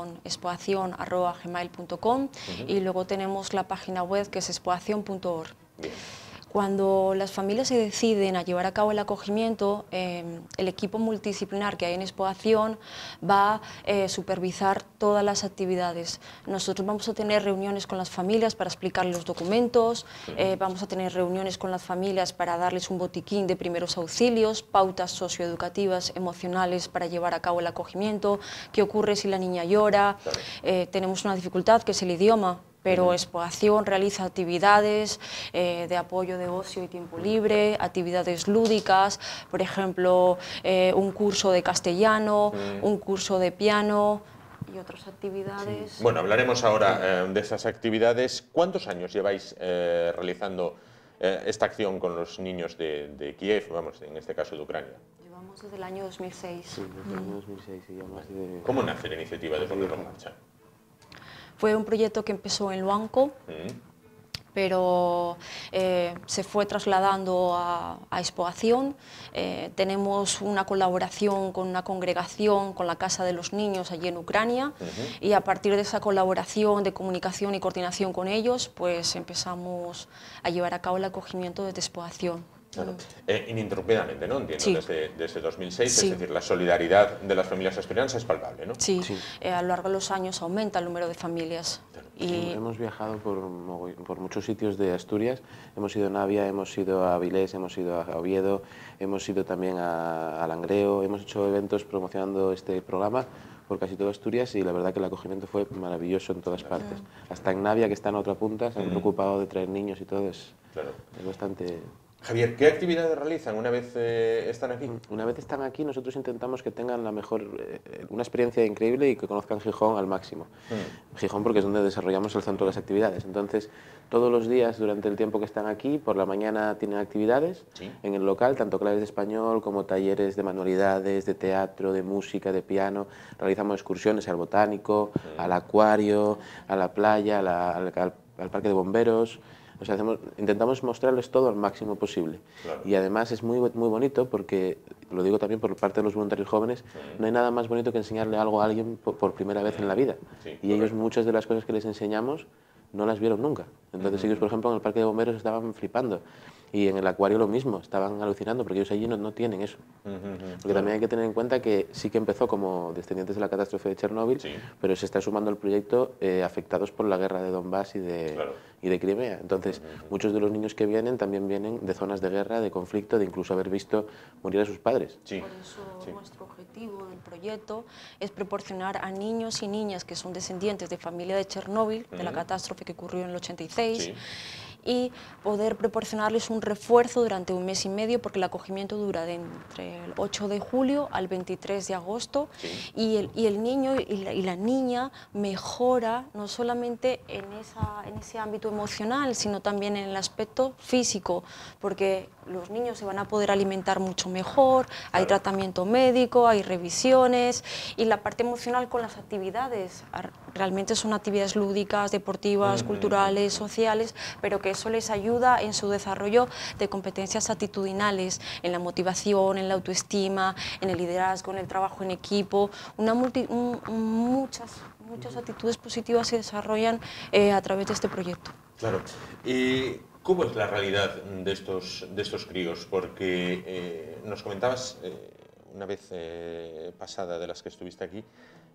Speaker 3: admonexpoacion@gmail.com y luego tenemos la página web que es expoacion.org.
Speaker 1: Bien.
Speaker 3: Cuando las familias se deciden a llevar a cabo el acogimiento, el equipo multidisciplinar que hay en Expoacción va a supervisar todas las actividades. Nosotros vamos a tener reuniones con las familias para explicarles los documentos, vamos a tener reuniones con las familias para darles un botiquín de primeros auxilios, pautas socioeducativas, emocionales para llevar a cabo el acogimiento, qué ocurre si la niña llora. Tenemos una dificultad que es el idioma, pero Expoacción realiza actividades de apoyo de ocio y tiempo libre, actividades lúdicas, por ejemplo, un curso de castellano, un curso de piano y otras actividades.
Speaker 1: Bueno, hablaremos ahora de esas actividades. ¿Cuántos años lleváis realizando esta acción con los niños de Kiev, vamos, en este caso de Ucrania?
Speaker 3: Llevamos Estamos desde el año 2006.
Speaker 4: Sí, desde el año 2006, y ya más de...
Speaker 1: ¿Cómo nace la iniciativa de ponerlo en marcha?
Speaker 3: Fue un proyecto que empezó en Luanco, pero se fue trasladando a Expoación. Tenemos una colaboración con una congregación, con la Casa de los Niños allí en Ucrania, y a partir de esa colaboración de comunicación y coordinación con ellos, pues empezamos a llevar a cabo el acogimiento desde Expoación.
Speaker 1: Claro. Ininterrumpidamente, ¿no? Entiendo,
Speaker 3: Sí.
Speaker 1: desde 2006,
Speaker 3: Sí.
Speaker 1: es decir, la solidaridad de las familias asturianas es palpable, ¿no?
Speaker 3: Sí, a lo largo de los años aumenta el número de familias. Y
Speaker 4: hemos viajado por muchos sitios de Asturias, hemos ido a Navia, hemos ido a Avilés, hemos ido a Oviedo, hemos ido también a Langreo, hemos hecho eventos promocionando este programa por casi toda Asturias, y la verdad que el acogimiento fue maravilloso en todas partes. Hasta en Navia, que está en otra punta, se han preocupado de traer niños y todo, es bastante...
Speaker 1: Javier, ¿qué actividades realizan una vez están aquí?
Speaker 4: Una vez están aquí, nosotros intentamos que tengan la mejor, una experiencia increíble y que conozcan Gijón al máximo. Gijón, porque es donde desarrollamos el centro de las actividades. Entonces, todos los días durante el tiempo que están aquí, por la mañana tienen actividades en el local, tanto clases de español como talleres de manualidades, de teatro, de música, de piano. Realizamos excursiones al botánico, al acuario, a la playa, al parque de bomberos. O sea, intentamos mostrarles todo al máximo posible. Claro. Y además es muy bonito porque, lo digo también por parte de los voluntarios jóvenes, no hay nada más bonito que enseñarle algo a alguien por primera vez en la vida. Y ellos muchas de las cosas que les enseñamos no las vieron nunca. Entonces ellos, por ejemplo, en el parque de bomberos estaban flipando. Y en el acuario lo mismo, estaban alucinando, porque ellos allí no tienen eso. Porque también hay que tener en cuenta que sí que empezó como descendientes de la catástrofe de Chernóbil, pero se está sumando al proyecto afectados por la guerra de Donbass y de Crimea. Entonces, muchos de los niños que vienen también vienen de zonas de guerra, de conflicto, de incluso haber visto morir a sus padres.
Speaker 3: Por eso nuestro objetivo del proyecto es proporcionar a niños y niñas que son descendientes de familia de Chernóbil, de la catástrofe que ocurrió en el 86, y poder proporcionarles un refuerzo durante un mes y medio, porque el acogimiento dura entre el 8 de julio al 23 de agosto, y el niño y la niña mejora no solamente en ese ámbito emocional, sino también en el aspecto físico, porque los niños se van a poder alimentar mucho mejor, hay tratamiento médico, hay revisiones, y la parte emocional con las actividades, realmente son actividades lúdicas, deportivas, culturales, sociales, pero que eso les ayuda en su desarrollo de competencias actitudinales, en la motivación, en la autoestima, en el liderazgo, en el trabajo en equipo. Muchas actitudes positivas se desarrollan a través de este proyecto.
Speaker 1: Claro. ¿Cómo es la realidad de estos críos? Porque nos comentabas una vez pasada de las que estuviste aquí,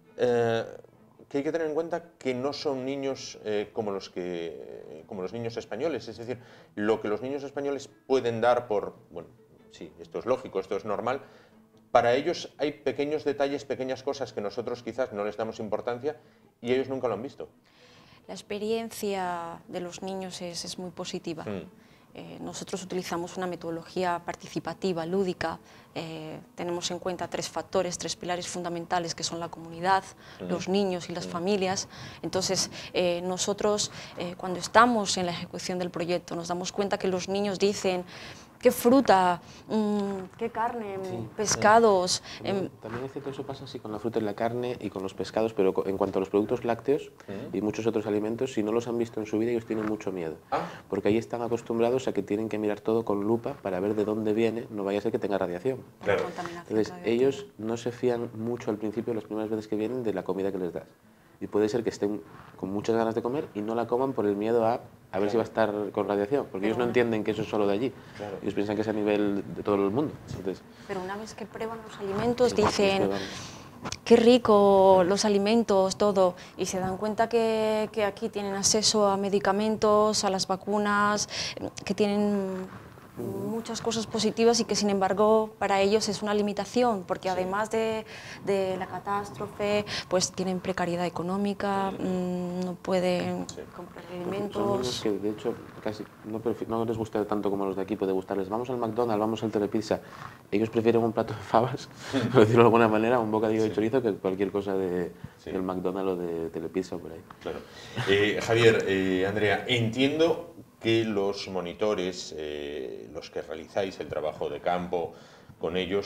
Speaker 1: que hay que tener en cuenta que no son niños como los niños españoles, es decir, lo que los niños españoles pueden dar por, bueno, sí, esto es lógico, esto es normal, para ellos hay pequeños detalles, pequeñas cosas que nosotros quizás no les damos importancia y ellos nunca lo han visto.
Speaker 3: La experiencia de los niños es muy positiva. Nosotros utilizamos una metodología participativa, lúdica. Tenemos en cuenta tres factores, tres pilares fundamentales, que son la comunidad, los niños y las familias. Entonces, nosotros, cuando estamos en la ejecución del proyecto, nos damos cuenta que los niños dicen: qué fruta, qué carne, pescados.
Speaker 4: También es cierto que eso pasa así con la fruta y la carne y con los pescados, pero en cuanto a los productos lácteos y muchos otros alimentos, si no los han visto en su vida, ellos tienen mucho miedo. Porque ahí están acostumbrados a que tienen que mirar todo con lupa para ver de dónde viene, no vaya a ser que tenga radiación.
Speaker 1: Claro.
Speaker 4: Entonces, ellos no se fían mucho al principio, las primeras veces que vienen, de la comida que les das. Y puede ser que estén con muchas ganas de comer y no la coman por el miedo a ver si va a estar con radiación, porque ellos no entienden que eso es solo de allí. Ellos piensan que es a nivel de todo el mundo. Entonces,
Speaker 3: pero una vez que prueban los alimentos, dicen: qué rico los alimentos, todo, y se dan cuenta que aquí tienen acceso a medicamentos, a las vacunas, que tienen muchas cosas positivas, y que sin embargo para ellos es una limitación, porque además de la catástrofe, pues tienen precariedad económica, no pueden comprar alimentos.
Speaker 4: Son que de hecho casi no les gusta tanto como los de aquí, puede gustarles. Vamos al McDonald's, vamos al Telepizza. Ellos prefieren un plato de fabas, por decirlo de alguna manera, un bocadillo de chorizo, que cualquier cosa del McDonald's o de Telepizza o por ahí.
Speaker 1: Claro. Javier, Andrea, entiendo que los monitores, los que realizáis el trabajo de campo con ellos,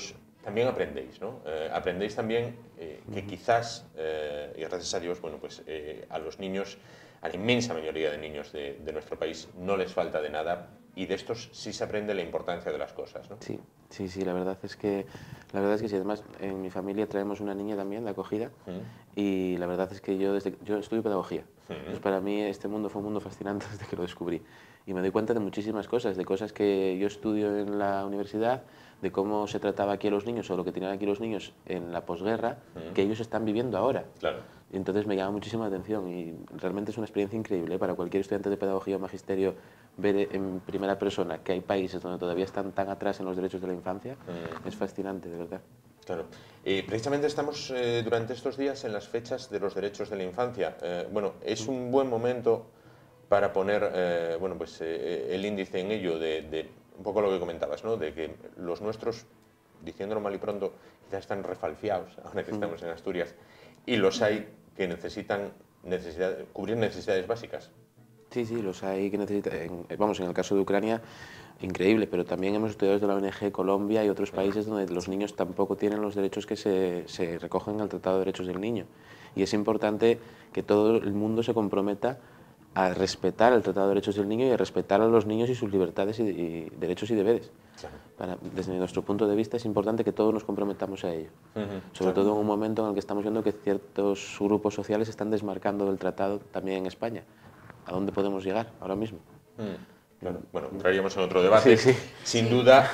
Speaker 1: también aprendéis, ¿no? Aprendéis también que quizás, y gracias a Dios, bueno, pues a los niños, a la inmensa mayoría de niños de nuestro país, no les falta de nada, y de estos sí se aprende la importancia de las cosas, ¿no?
Speaker 4: Sí, sí, sí, la verdad es que sí. Además, en mi familia traemos una niña también de acogida y la verdad es que yo estudio pedagogía. Entonces, para mí este mundo fue un mundo fascinante desde que lo descubrí. Y me doy cuenta de muchísimas cosas, de cosas que yo estudio en la universidad, de cómo se trataba aquí a los niños o lo que tenían aquí los niños en la posguerra, que ellos están viviendo ahora.
Speaker 1: Claro.
Speaker 4: Entonces me llama muchísima atención y realmente es una experiencia increíble para cualquier estudiante de pedagogía o magisterio ver en primera persona que hay países donde todavía están tan atrás en los derechos de la infancia. Es fascinante, de verdad.
Speaker 1: Claro. Precisamente estamos durante estos días en las fechas de los derechos de la infancia. Bueno, es un buen momento para poner bueno, pues, el índice en ello de un poco lo que comentabas, ¿no? De que los nuestros, diciéndolo mal y pronto, quizás están refalfiados, ahora que estamos en Asturias, y los hay que necesitan cubrir necesidades básicas.
Speaker 4: Sí, sí, los hay que necesitan. Vamos, en el caso de Ucrania, increíble, pero también hemos estudiado desde la ONG Colombia y otros países donde los niños tampoco tienen los derechos que se recogen en el Tratado de Derechos del Niño. Y es importante que todo el mundo se comprometa a respetar el Tratado de Derechos del Niño y a respetar a los niños y sus libertades y derechos y deberes. Claro. Desde nuestro punto de vista es importante que todos nos comprometamos a ello. Sobre todo en un momento en el que estamos viendo que ciertos grupos sociales se están desmarcando del tratado también en España. ¿A dónde podemos llegar ahora mismo?
Speaker 1: Bueno, entraríamos en otro debate,
Speaker 4: sí.
Speaker 1: Sin duda.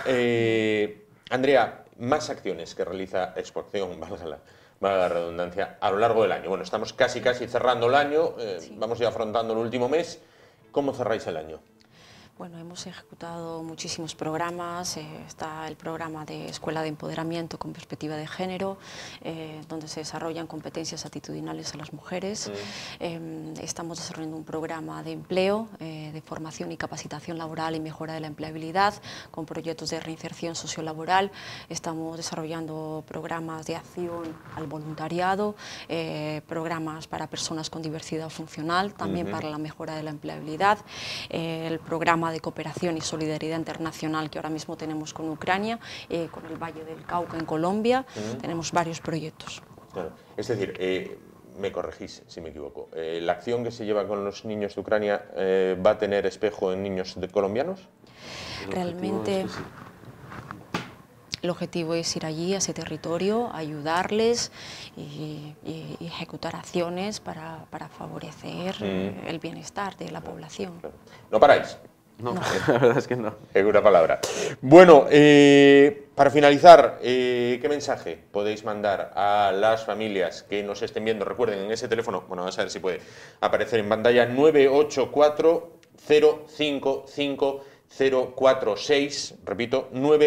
Speaker 1: Andrea, más acciones que realiza Expoacción, valga la redundancia, a lo largo del año. Bueno, estamos casi cerrando el año, vamos ya afrontando el último mes. ¿Cómo cerráis el año?
Speaker 3: Bueno, hemos ejecutado muchísimos programas. Está el programa de Escuela de Empoderamiento con Perspectiva de Género, donde se desarrollan competencias actitudinales a las mujeres. Estamos desarrollando un programa de empleo, de formación y capacitación laboral y mejora de la empleabilidad, con proyectos de reinserción sociolaboral. Estamos desarrollando programas de acción al voluntariado, programas para personas con diversidad funcional, también para la mejora de la empleabilidad. El programa de cooperación y solidaridad internacional que ahora mismo tenemos con Ucrania, con el Valle del Cauca en Colombia. Tenemos varios proyectos.
Speaker 1: Claro. Es decir, me corregís si me equivoco, ¿la acción que se lleva con los niños de Ucrania va a tener espejo en niños colombianos?
Speaker 3: Realmente el objetivo es ir allí, a ese territorio, ayudarles y ejecutar acciones para favorecer el bienestar de la población.
Speaker 1: ¿No paráis?
Speaker 4: No, la verdad es que no.
Speaker 1: Segura palabra. Bueno, para finalizar, ¿qué mensaje podéis mandar a las familias que nos estén viendo? Recuerden, en ese teléfono, bueno, vamos a ver si puede aparecer en pantalla, 984-055-046, repito,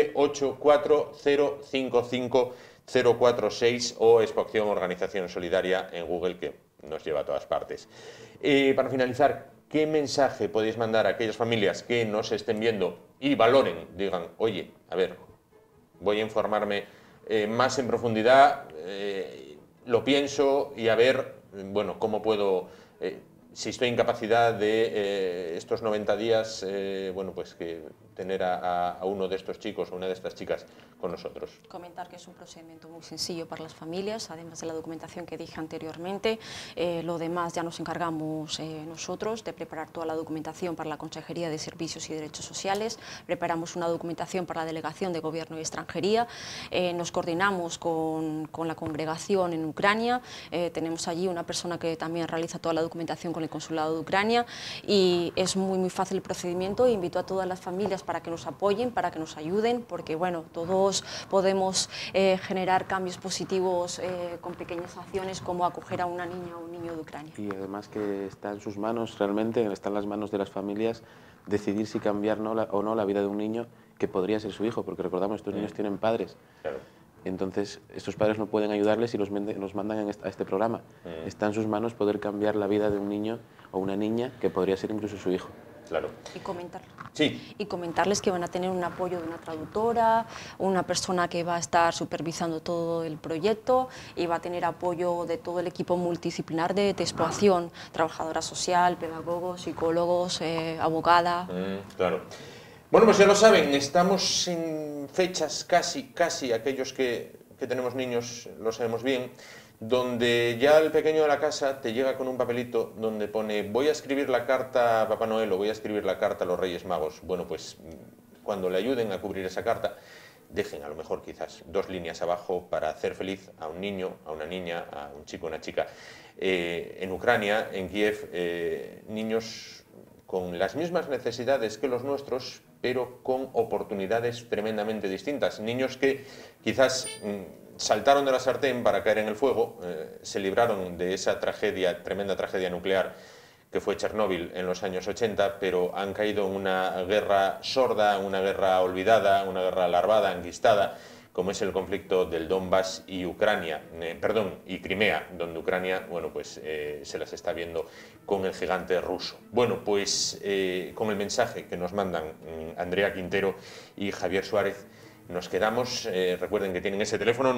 Speaker 1: 984-055-046 o Expoacción Organización Solidaria en Google, que nos lleva a todas partes. Para finalizar, ¿qué mensaje podéis mandar a aquellas familias que nos estén viendo y valoren, digan, oye, a ver, voy a informarme más en profundidad, lo pienso y a ver, bueno, cómo puedo, si estoy en capacidad de estos 90 días, bueno, pues que tener a uno de estos chicos o una de estas chicas con nosotros?
Speaker 3: Comentar que es un procedimiento muy sencillo para las familias, además de la documentación que dije anteriormente. Lo demás ya nos encargamos nosotros de preparar toda la documentación para la Consejería de Servicios y Derechos Sociales. Preparamos una documentación para la Delegación de Gobierno y Extranjería. Nos coordinamos con la congregación en Ucrania. Tenemos allí una persona que también realiza toda la documentación con el Consulado de Ucrania y es muy fácil el procedimiento. Invito a todas las familias para que nos apoyen, para que nos ayuden, porque bueno, todos podemos generar cambios positivos con pequeñas acciones como acoger a una niña o un niño de Ucrania.
Speaker 4: Y además que está en sus manos, realmente está en las manos de las familias decidir si cambiar o no la vida de un niño que podría ser su hijo, porque recordamos, estos niños tienen padres.
Speaker 1: Claro.
Speaker 4: Entonces, estos padres no pueden ayudarles y los mandan a este programa. Está en sus manos poder cambiar la vida de un niño o una niña que podría ser incluso su hijo.
Speaker 1: Claro.
Speaker 3: Y comentar.
Speaker 1: Sí.
Speaker 3: Y comentarles que van a tener un apoyo de una traductora, una persona que va a estar supervisando todo el proyecto y va a tener apoyo de todo el equipo multidisciplinar de Expoacción, trabajadora social, pedagogos, psicólogos, abogada.
Speaker 1: Claro. Bueno, pues ya lo saben, estamos en fechas casi, aquellos que tenemos niños lo sabemos bien, donde ya el pequeño de la casa te llega con un papelito donde pone voy a escribir la carta a Papá Noel o voy a escribir la carta a los Reyes Magos. Bueno, pues cuando le ayuden a cubrir esa carta, dejen a lo mejor quizás 2 líneas abajo para hacer feliz a un niño, a una niña, a un chico, una chica. En Ucrania, en Kiev, niños con las mismas necesidades que los nuestros, pero con oportunidades tremendamente distintas. Niños que quizás saltaron de la sartén para caer en el fuego, se libraron de esa tragedia, tremenda tragedia nuclear que fue Chernóbil en los años 80, pero han caído en una guerra sorda, una guerra olvidada, una guerra larvada, enquistada, como es el conflicto del Donbass y y Crimea, donde Ucrania, bueno, pues se las está viendo con el gigante ruso. Bueno, pues con el mensaje que nos mandan Andrea Quintero y Javier Suárez, nos quedamos. Recuerden que tienen ese teléfono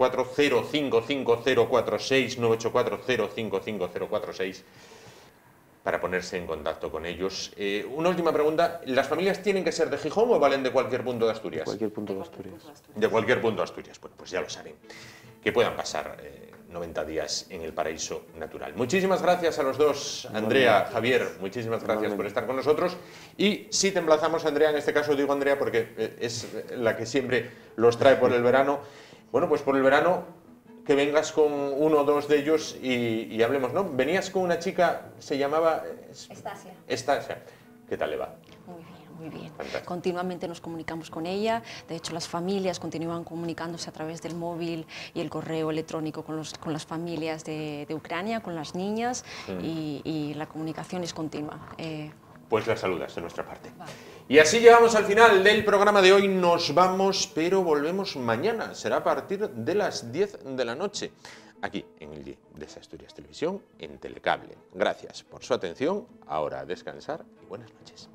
Speaker 1: 984-055-046, 984-055-046, para ponerse en contacto con ellos. Una última pregunta, ¿las familias tienen que ser de Gijón o valen de cualquier punto de Asturias?
Speaker 4: De cualquier punto de Asturias.
Speaker 1: De cualquier punto de Asturias. Bueno, pues ya lo saben, que puedan pasar 90 días en el paraíso natural. Muchísimas gracias a los dos, Andrea, Javier, muchísimas gracias por estar con nosotros. Y sí te emplazamos, Andrea, en este caso digo Andrea porque es la que siempre los trae por el verano. Bueno, pues por el verano que vengas con 1 o 2 de ellos y hablemos, ¿no? Venías con una chica, se llamaba... Estasia. ¿Qué tal le va?
Speaker 3: Muy bien.
Speaker 1: Fantástico.
Speaker 3: Continuamente nos comunicamos con ella, de hecho las familias continúan comunicándose a través del móvil y el correo electrónico con las familias de Ucrania, con las niñas, y la comunicación es continua.
Speaker 1: Pues las saludas de nuestra parte.
Speaker 3: Vale.
Speaker 1: Y así llegamos al final del programa de hoy. Nos vamos, pero volvemos mañana. Será a partir de las 10 de la noche, aquí en el día de Asturias Televisión, en Telecable. Gracias por su atención. Ahora a descansar y buenas noches.